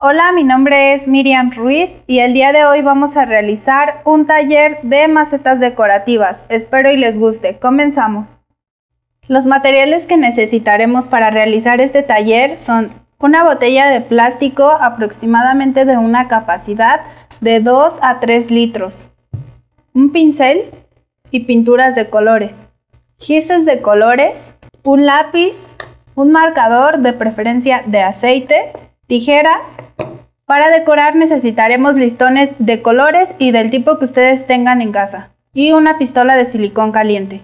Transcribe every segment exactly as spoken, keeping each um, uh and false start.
Hola, mi nombre es Miriam Ruiz y el día de hoy vamos a realizar un taller de macetas decorativas. Espero y les guste. Comenzamos. Los materiales que necesitaremos para realizar este taller son una botella de plástico aproximadamente de una capacidad de dos a tres litros, un pincel y pinturas de colores, gises de colores, un lápiz, un marcador de preferencia de aceite, tijeras. Para decorar necesitaremos listones de colores y del tipo que ustedes tengan en casa y una pistola de silicón caliente.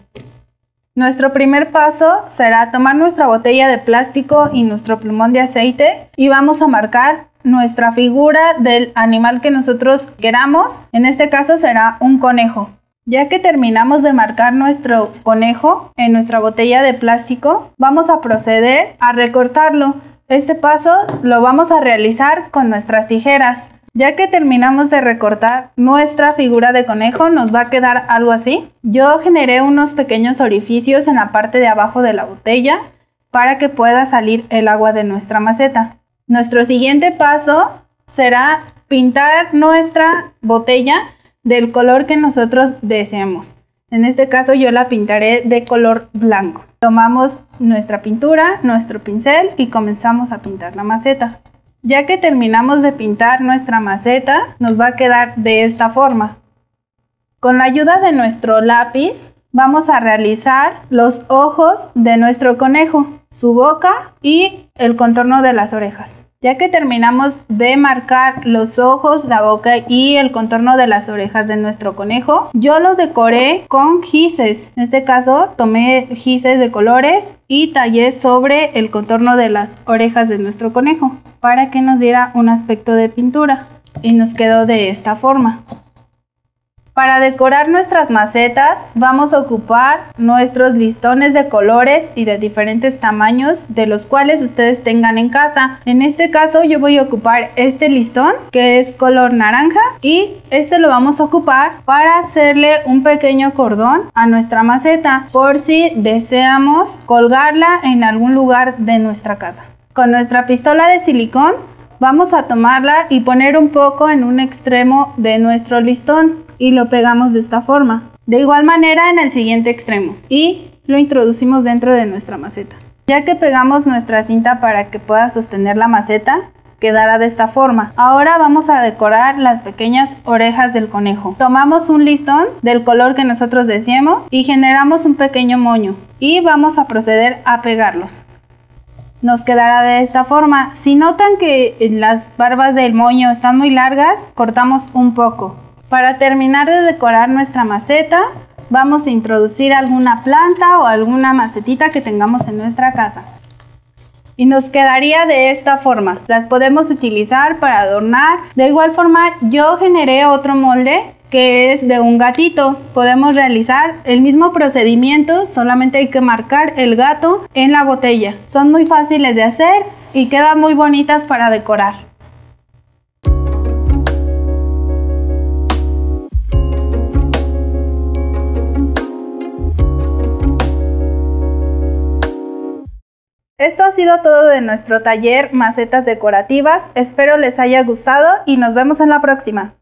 Nuestro primer paso será tomar nuestra botella de plástico y nuestro plumón de aceite y vamos a marcar nuestra figura del animal que nosotros queramos. En este caso será un conejo. Ya que terminamos de marcar nuestro conejo en nuestra botella de plástico, vamos a proceder a recortarlo. Este paso lo vamos a realizar con nuestras tijeras. Ya que terminamos de recortar nuestra figura de conejo, nos va a quedar algo así. Yo generé unos pequeños orificios en la parte de abajo de la botella para que pueda salir el agua de nuestra maceta. Nuestro siguiente paso será pintar nuestra botella del color que nosotros deseemos. En este caso yo la pintaré de color blanco. Tomamos nuestra pintura, nuestro pincel y comenzamos a pintar la maceta. Ya que terminamos de pintar nuestra maceta, nos va a quedar de esta forma. Con la ayuda de nuestro lápiz, vamos a realizar los ojos de nuestro conejo, su boca y el contorno de las orejas. Ya que terminamos de marcar los ojos, la boca y el contorno de las orejas de nuestro conejo, yo lo decoré con gises. En este caso tomé gises de colores y tallé sobre el contorno de las orejas de nuestro conejo para que nos diera un aspecto de pintura y nos quedó de esta forma. Para decorar nuestras macetas vamos a ocupar nuestros listones de colores y de diferentes tamaños de los cuales ustedes tengan en casa. En este caso yo voy a ocupar este listón que es color naranja y este lo vamos a ocupar para hacerle un pequeño cordón a nuestra maceta por si deseamos colgarla en algún lugar de nuestra casa. Con nuestra pistola de silicón vamos a tomarla y poner un poco en un extremo de nuestro listón y lo pegamos de esta forma. De igual manera en el siguiente extremo y lo introducimos dentro de nuestra maceta. Ya que pegamos nuestra cinta para que pueda sostener la maceta, quedará de esta forma. Ahora vamos a decorar las pequeñas orejas del conejo. Tomamos un listón del color que nosotros deseemos y generamos un pequeño moño y vamos a proceder a pegarlos. Nos quedará de esta forma. Si notan que las barbas del moño están muy largas, cortamos un poco. Para terminar de decorar nuestra maceta, vamos a introducir alguna planta o alguna macetita que tengamos en nuestra casa. Y nos quedaría de esta forma. Las podemos utilizar para adornar. De igual forma, yo generé otro molde que es de un gatito. Podemos realizar el mismo procedimiento, solamente hay que marcar el gato en la botella. Son muy fáciles de hacer y quedan muy bonitas para decorar. Esto ha sido todo de nuestro taller Macetas Decorativas. Espero les haya gustado y nos vemos en la próxima.